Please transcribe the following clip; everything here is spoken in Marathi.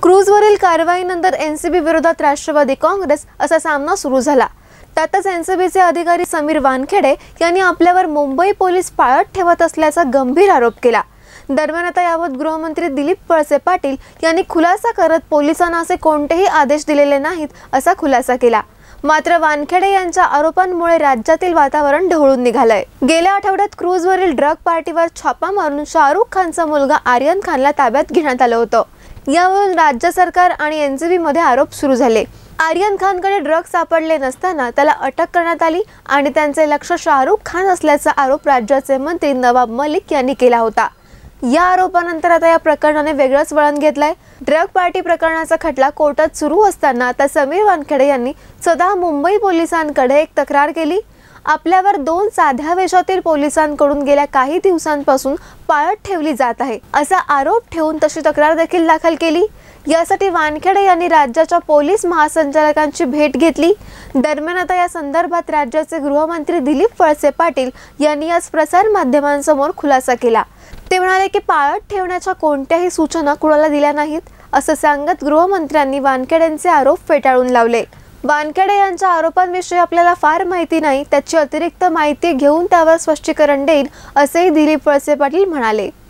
क्रूजवरील कारवाईनंतर एनसीबी विरोधात राष्ट्रवादी काँग्रेस असा सामना सुरू झाला। त्यातच एनसीबीचे अधिकारी समीर वानखेडे यांनी आपल्यावर मुंबई पोलीस पाळत ठेवत असल्याचा गंभीर आरोप केला। दरम्यान आता याबाबत गृहमंत्री दिलीप वळसे पाटील यांनी खुलासा करत पोलिसांना असे कोणतेही आदेश दिलेले नाहीत असा खुलासा केला। मात्र वानखेडे यांच्या आरोपांमुळे राज्यातील वातावरण ढवळून निघालंय। गेल्या आठवड्यात क्रूजवरील ड्रग पार्टीवर छापा मारून शाहरुख खानचा मुलगा आर्यन खानला ताब्यात घेण्यात आलं होतं। यावरून राज्य सरकार आणि एनसीबी मध्ये आरोप सुरू झाले। आर्यन खानकडे ड्रग्ज सापडले नसताना त्याला अटक करण्यात आली आणि त्यांचे लक्ष शाहरुख खान असल्याचा आरोप राज्याचे मंत्री नवाब मलिक यांनी केला होता। या आरोपानंतर आता या प्रकरणाने वेगळंच वळण घेतलंय। ड्रग पार्टी प्रकरणाचा खटला कोर्टात सुरू असताना आता समीर वानखेडे यांनी स्वतः मुंबई पोलिसांकडे एक तक्रार केली। आपल्यावर 2 साध्या वेशातील पोलिसांकडून गेल्या काही दिवसांपासून पाळत ठेवली जात आहे असा आरोप ठेवून तशी तक्रार देखील दाखल केली। यासाठी वानखेडे यांनी राज्याच्या पोलीस महासंचालकांची भेट घेतली। दरम्यान आता या संदर्भात राज्याचे गृहमंत्री दिलीप वळसे पाटील यांनी आज प्रसार माध्यमांसमोर खुलासा केला। ते म्हणाले की पाळत ठेवण्याच्या कोणत्याही सूचना कुणाला दिल्या नाहीत असं सांगत गृहमंत्र्यांनी वानखेडेंचे आरोप फेटाळून लावले। वानखेडे यांच्या आरोपांविषयी आपल्याला फार माहिती नाही, त्याची अतिरिक्त माहिती घेऊन त्यावर स्पष्टीकरण देईन असेही दिलीप वळसे पाटील म्हणाले।